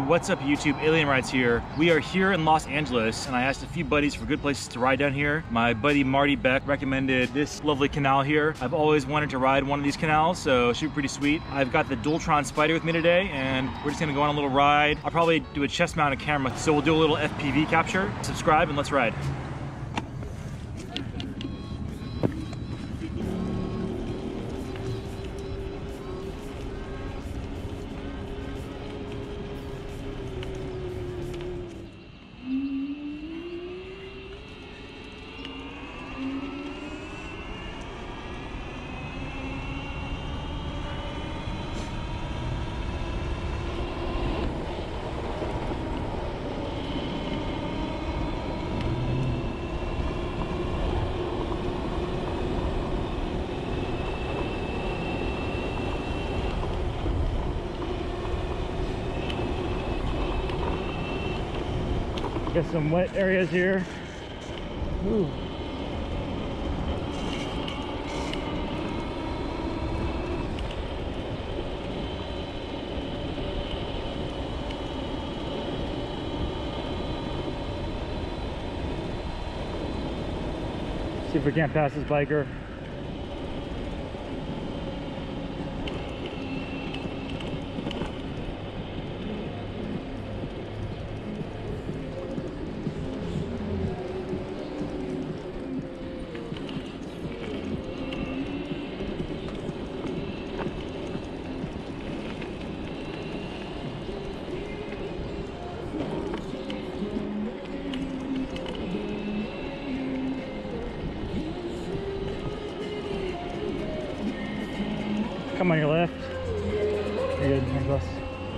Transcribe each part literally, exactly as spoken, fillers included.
what's up YouTube, Alien Rides here. We are here in Los Angeles and I asked a few buddies for good places to ride down here. My buddy Marty Beck recommended this lovely canal here. I've always wanted to ride one of these canals, so it should be pretty sweet. I've got the Dualtron Spider with me today and we're just gonna go on a little ride. I'll probably do a chest mounted camera, so we'll do a little F P V capture. Subscribe and let's ride. Got some wet areas here. Ooh. See if we can't pass this biker. Come on your left. You're good, hang close.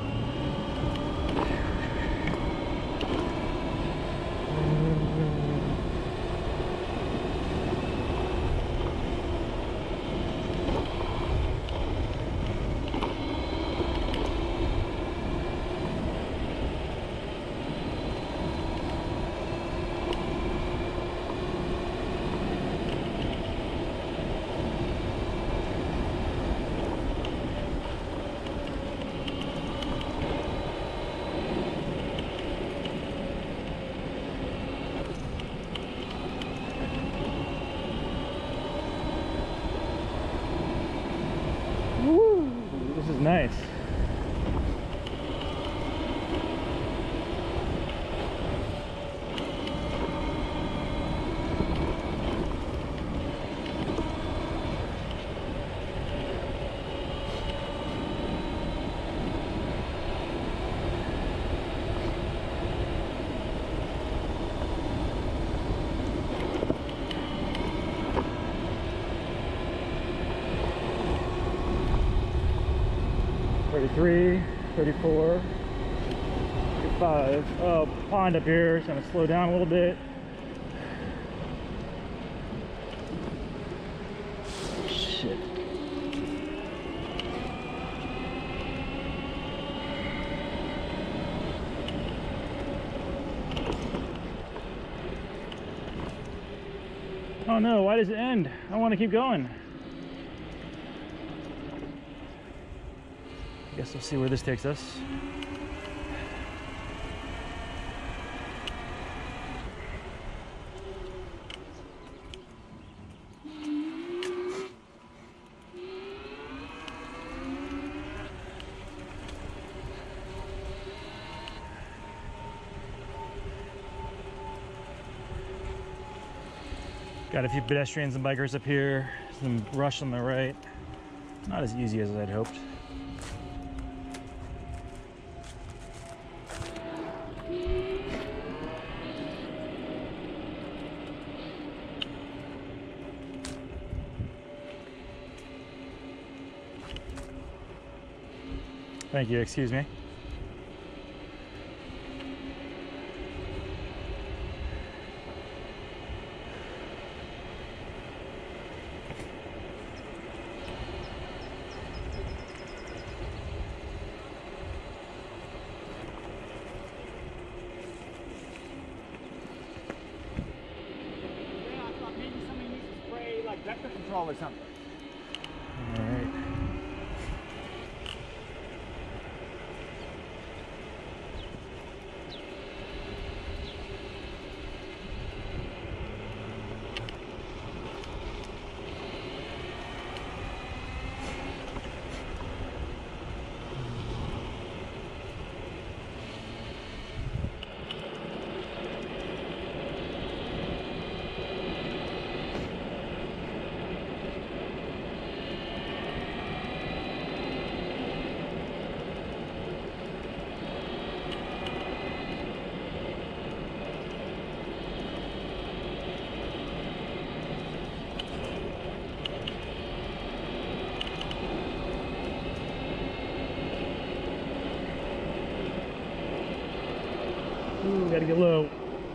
This is nice. thirty-three, thirty-four, thirty-five. Oh, pond up here. It's gonna slow down a little bit. Shit. Oh no, why does it end? I want to keep going. Guess we'll see where this takes us. Got a few pedestrians and bikers up here, some rush on the right. Not as easy as I'd hoped. Thank you, excuse me. Vector control or something. All right. Ooh, gotta get low.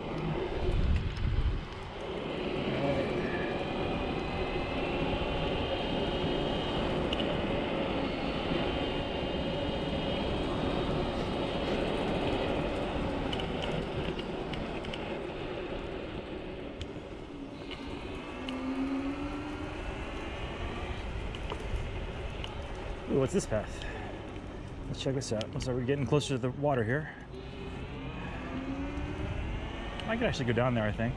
Ooh, what's this path? Let's check this out. Looks like we're getting closer to the water here. I could actually go down there, I think.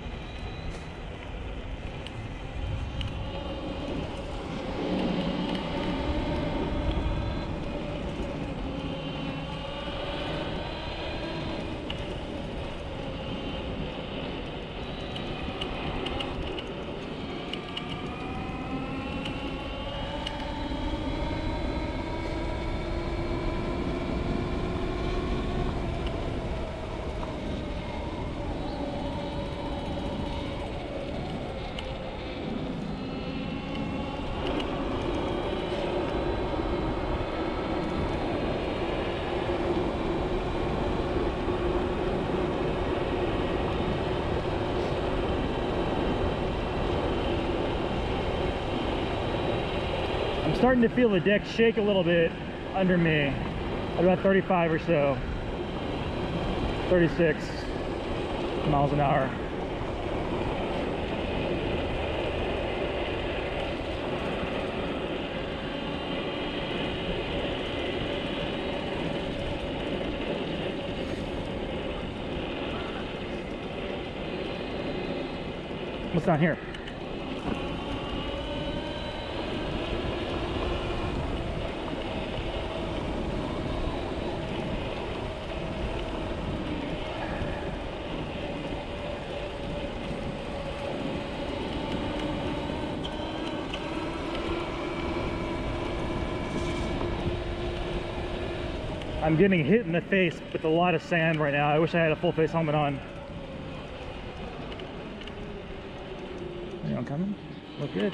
Starting to feel the deck shake a little bit under me at about thirty-five or so, thirty-six miles an hour. What's down here? I'm getting hit in the face with a lot of sand right now. I wish I had a full face helmet on. Anyone coming? Look good.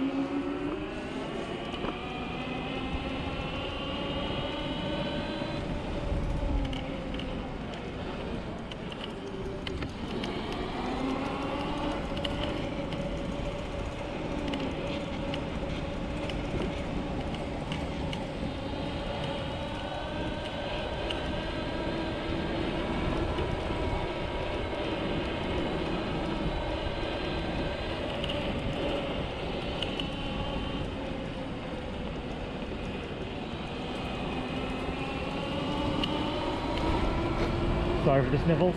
Sorry for the sniffles.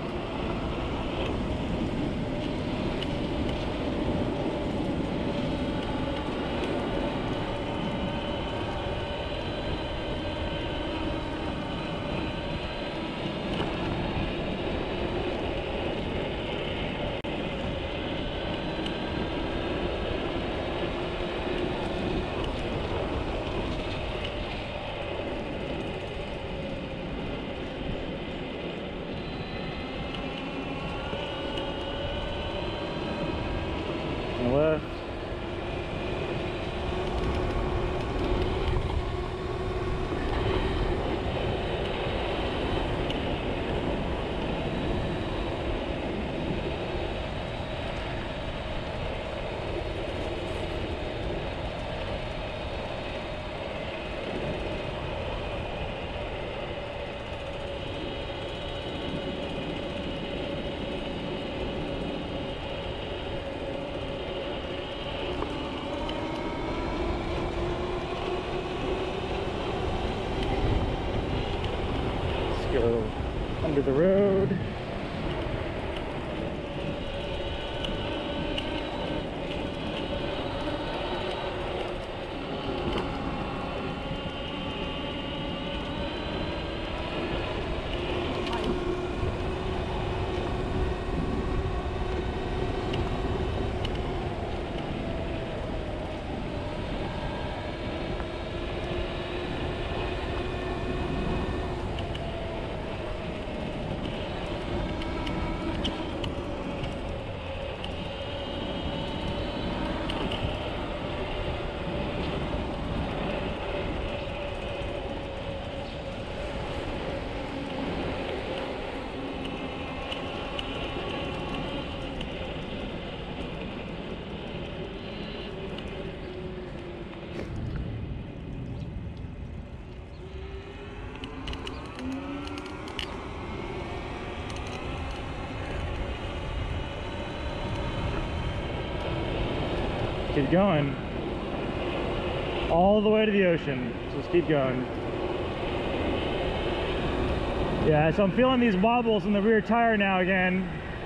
Left. Go under the road. Keep going. All the way to the ocean. Just keep going. Yeah, so I'm feeling these wobbles in the rear tire now again.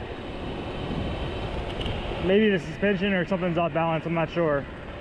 Maybe the suspension or something's off balance, I'm not sure.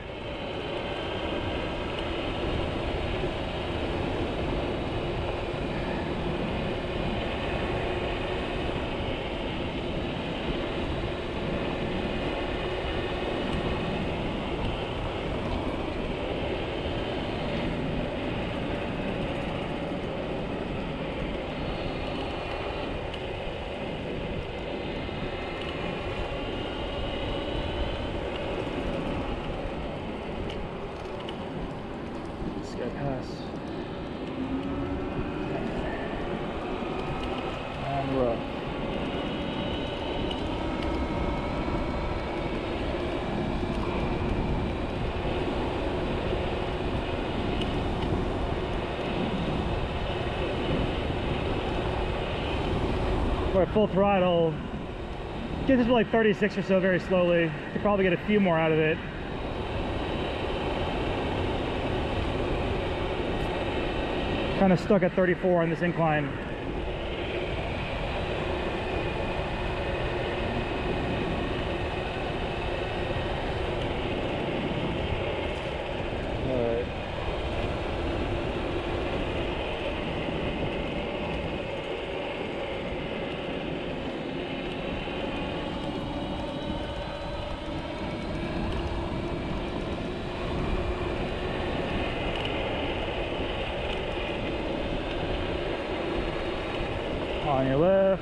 Pass. And rough. We're at full throttle. Get this to like thirty-six or so very slowly. Could probably get a few more out of it. Kind of stuck at thirty-four on this incline. All right. On your left.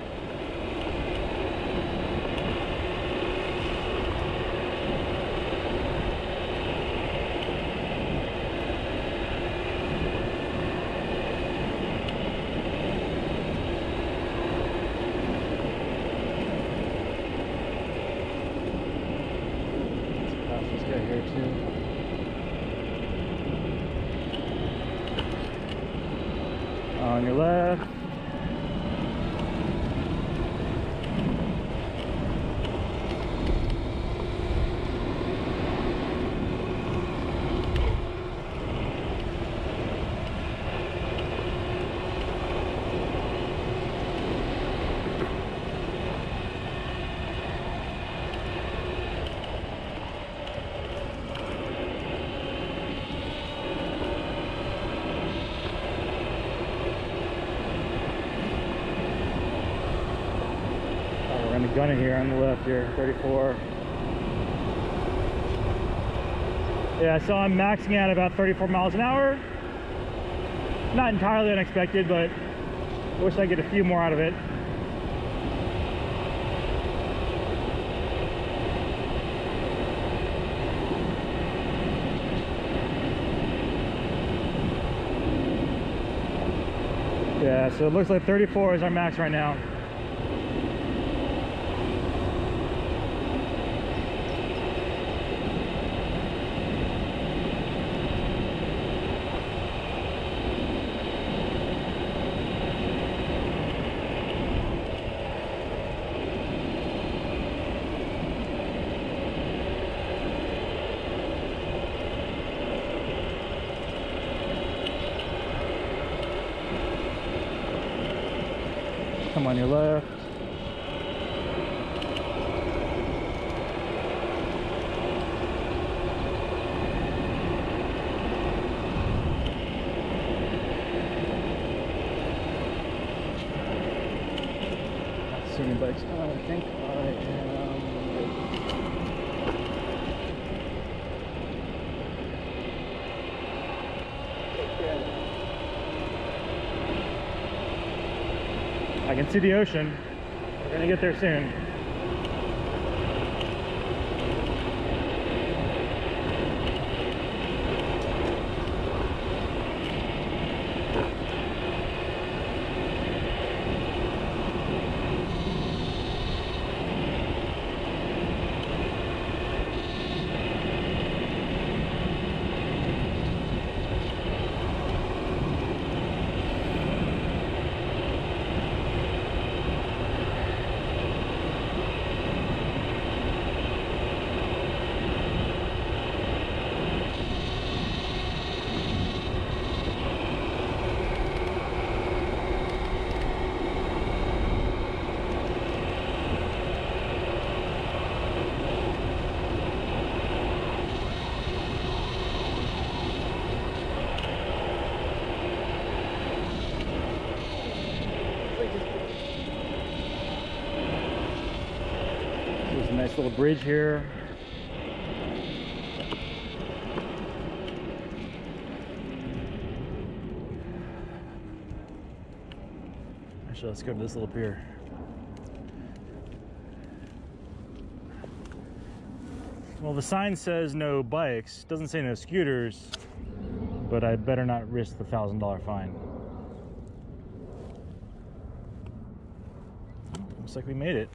Let's pass this guy here too. On your left. Gunner here on the left here, thirty-four. Yeah, so I'm maxing out about thirty-four miles an hour. Not entirely unexpected, but I wish I could get a few more out of it. Yeah, so it looks like thirty-four is our max right now. Come on your left. Assuming bikes. Oh, I think I am. I can see the ocean. We're gonna get there soon. a nice little bridge here. Actually, let's go to this little pier. Well, the sign says no bikes, doesn't say no scooters, but I better not risk the thousand dollar fine. Looks like we made it.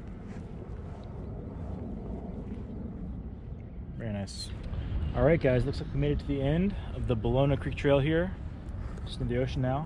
Very nice. All right, guys, looks like we made it to the end of the Ballona Creek Trail here. Just in the ocean now.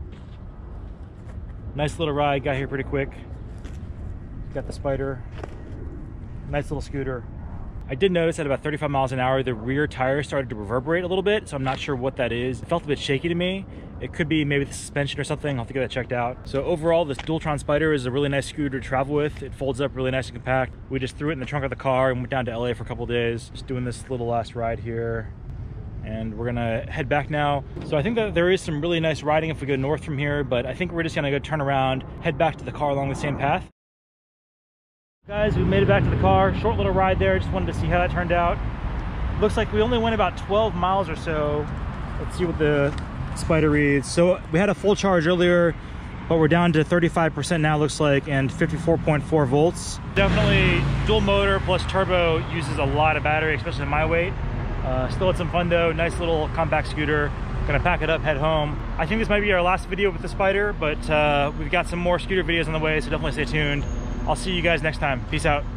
Nice little ride, got here pretty quick. Got the Spider. Nice little scooter. I did notice at about thirty-five miles an hour, the rear tire started to reverberate a little bit, so I'm not sure what that is. It felt a bit shaky to me. It could be maybe the suspension or something. I'll have to get that checked out. So overall, this Dualtron Spider is a really nice scooter to travel with. It folds up really nice and compact. We just threw it in the trunk of the car and went down to L A for a couple days. Just doing this little last ride here. And we're gonna head back now. So I think that there is some really nice riding if we go north from here, but I think we're just gonna go turn around, head back to the car along the same path. Guys, we made it back to the car. Short little ride there. Just wanted to see how that turned out. Looks like we only went about twelve miles or so. Let's see what the Spider reads. So we had a full charge earlier, but we're down to thirty-five percent now, looks like, and fifty-four point four volts. Definitely dual motor plus turbo uses a lot of battery, especially in my weight. Uh, still had some fun though. Nice little compact scooter. Gonna pack it up, head home. I think this might be our last video with the Spider, but uh, we've got some more scooter videos on the way, so definitely stay tuned. I'll see you guys next time. Peace out.